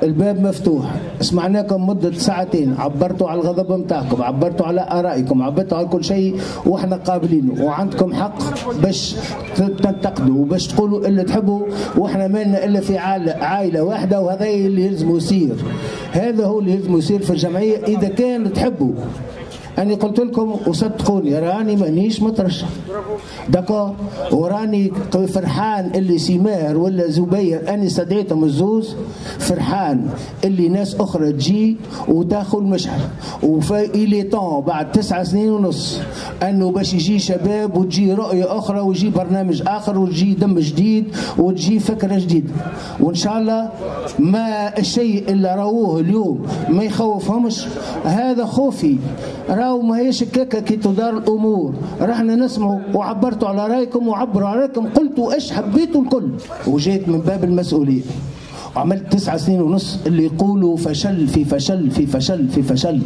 الباب مفتوح، سمعناكم مدة ساعتين، عبرتوا على الغضب متاعكم، عبرتوا على آرائكم، عبرتوا على كل شيء واحنا قابلينه، وعندكم حق باش تنتقدوا وباش تقولوا اللي تحبوا، واحنا مالنا الا في عائلة واحدة، وهذا اللي يلزم يصير. هذا هو اللي يلزم يصير في الجمعية إذا كان تحبوا. أنا قلت لكم وصدقوني راني مانيش مترشح داكور، وراني فرحان اللي سماهر ولا زبير أنا استدعيتهم الزوز، فرحان اللي ناس أخرى تجي وتاخذ المشعل، وفي طون بعد 9 سنين ونص أنه باش يجي شباب وتجي رؤية أخرى ويجي برنامج آخر وتجي دم جديد وتجي فكرة جديدة، وإن شاء الله ما الشيء اللي راوه اليوم ما يخوفهمش. هذا خوفي، راهو ما هيش كيكه كي تدار الامور، رحنا نسمعوا وعبرتوا على رايكم وعبروا على رايكم، قلتوا ايش حبيتوا الكل، وجيت من باب المسؤوليه وعملت 9 سنين ونص. اللي يقولوا فشل في فشل في فشل في فشل،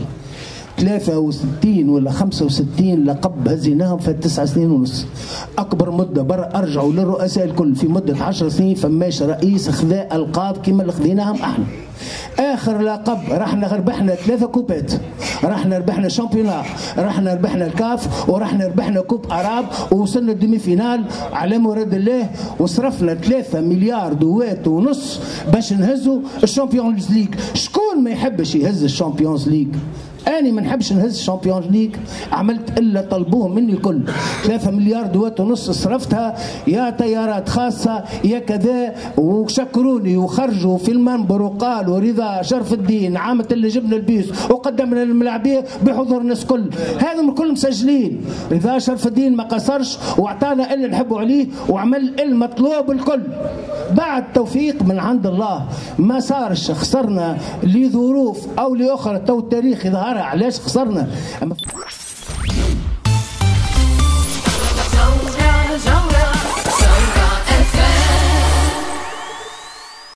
63 ولا 65 لقب هزيناهم في 9 سنين ونص. اكبر مده برا ارجعوا للرؤساء الكل في مده 10 سنين فماش رئيس خذا القاب كما اللي خذيناهم احنا. اخر لقب رحنا ربحنا 3 كوبات، رحنا ربحنا شامبيونا، رحنا ربحنا الكاف، ورحنا ربحنا كوب اراب، ووصلنا الديمي فينال على مراد الله، وصرفنا 3 مليار دوات ونص باش نهزوا الشامبيونز ليج. شكون ما يحبش يهز الشامبيونز ليج؟ أنا ما نحبش نهز الشامبيونز ليج، عملت إلا طلبوه مني الكل. 3 مليار دوات ونص صرفتها، يا طيارات خاصة يا كذا، وشكروني وخرجوا في المنبر وقالوا رضا شرف الدين عامة اللي جبنا البيس وقدمنا للملاعبية بحضور الناس كل، هذم الكل مسجلين. رضا شرف الدين ما قصرش واعطانا اللي نحبوا عليه وعمل المطلوب الكل. بعد توفيق من عند الله ما صارش، خسرنا لظروف أو لأخرى تو التاريخ يظهرها علاش خسرنا.